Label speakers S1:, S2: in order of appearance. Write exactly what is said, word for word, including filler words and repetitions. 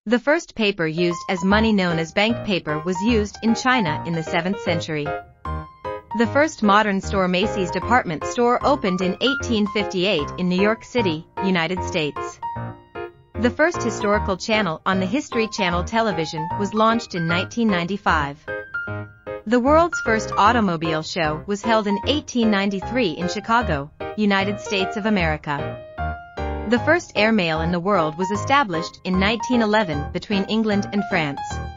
S1: The first paper used as money, known as bank paper, was used in China in the seventh century. The first modern store, Macy's department store, opened in eighteen fifty-eight in New York City, United States. The first historical channel on the History Channel television was launched in nineteen ninety-five. The world's first automobile show was held in eighteen ninety-three in Chicago, United States of America. The first airmail in the world was established in nineteen eleven between England and France.